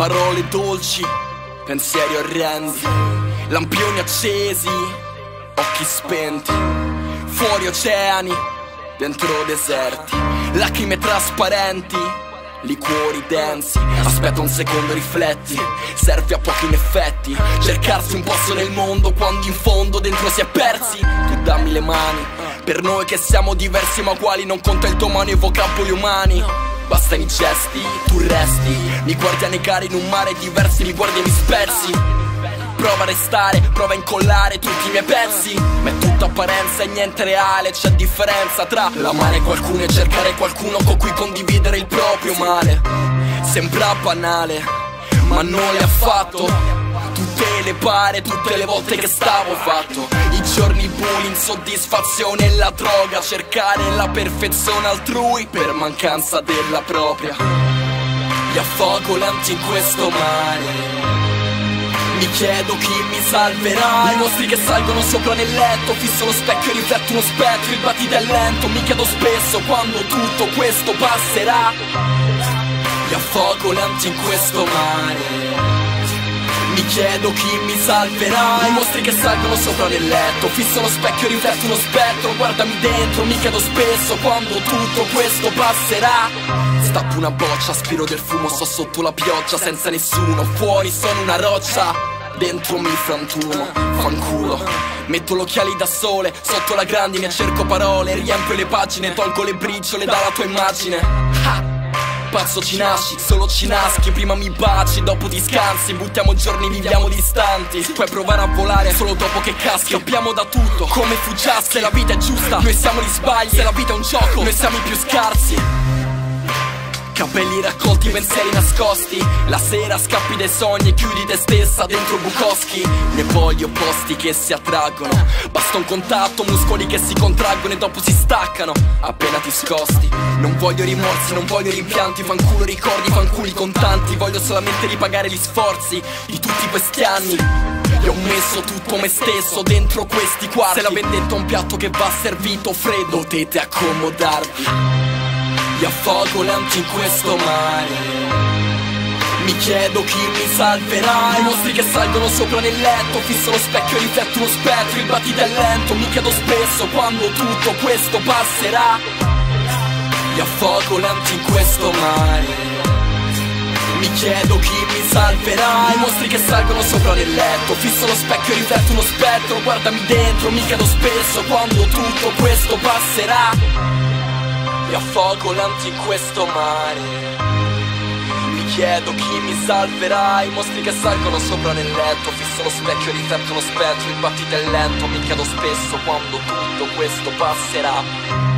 Parole dolci, pensieri orrendi, lampioni accesi, occhi spenti, fuori oceani, dentro deserti, lacrime trasparenti, liquori densi. Aspetta un secondo, rifletti, serve a pochi in effetti cercarsi un posto nel mondo quando in fondo dentro si è persi. Tu dammi le mani, per noi che siamo diversi ma uguali, non conta il domani e i vocaboli umani. Bastano i gesti, tu resti, mi guardi a negare in un mare diversi, mi guardi e mi spezzi. Prova a restare, prova a incollare tutti i miei pezzi, ma è tutta apparenza e niente reale. C'è differenza tra l'amare qualcuno e cercare qualcuno con cui condividere il proprio male. Sembra banale, ma non l'è affatto. Tutte le pare, tutte le volte che stavo fatto, i giorni bui, insoddisfazione e la droga, cercare la perfezione altrui per mancanza della propria. Mi affogo lenti in questo mare, mi chiedo chi mi salverà. I mostri che salgono sopra nel letto, fisso lo specchio e rifletto uno spettro. Il battito è lento, mi chiedo spesso quando tutto questo passerà. Mi affogo lenti in questo mare, mi chiedo chi mi salverà. I mostri che salgono sopra nel letto, fisso lo specchio e rifletto uno spettro. Guardami dentro, mi chiedo spesso quando tutto questo passerà. Stappo una boccia, aspiro del fumo, sto sotto la pioggia senza nessuno. Fuori sono una roccia, dentro mi frantumo, fanculo. Metto l'occhiali da sole, sotto la grandine cerco parole, riempio le pagine, tolgo le briciole dalla tua immagine. Pazzo ci nasci, solo ci naschi, prima mi baci, dopo ti scansi. Buttiamo giorni, viviamo distanti, puoi provare a volare solo dopo che caschi. Abbiamo da tutto, come fuggiaschi, se la vita è giusta, noi siamo gli sbagli. Se la vita è un gioco, noi siamo i più scarsi. Capelli raccolti, pensieri nascosti, la sera scappi dai sogni e chiudi te stessa dentro Bukowski. Ne voglio opposti che si attraggono, basta un contatto, muscoli che si contraggono e dopo si staccano appena ti scosti. Non voglio rimorsi, non voglio rimpianti, fanculo ricordi, fanculi contanti. Voglio solamente ripagare gli sforzi di tutti questi anni. E ho messo tutto me stesso dentro questi quarti. Se la vendetta è un piatto che va servito freddo, potete accomodarvi. Mi affogo lenti in questo mare, mi chiedo chi mi salverà. I mostri che salgono sopra nel letto, fisso lo specchio e rifletto uno spettro. Il battito è lento, mi chiedo spesso quando tutto questo passerà. Mi affogo lenti in questo mare, mi chiedo chi mi salverà. I mostri che salgono sopra nel letto, fisso lo specchio e rifletto uno spettro. Guardami dentro, mi chiedo spesso quando tutto questo passerà. Mi affogo lenti in questo mare, mi chiedo chi mi salverà. I mostri che salgono sopra nel letto, fisso lo specchio e rifletto uno spettro. Il battito è lento, mi chiedo spesso quando tutto questo passerà.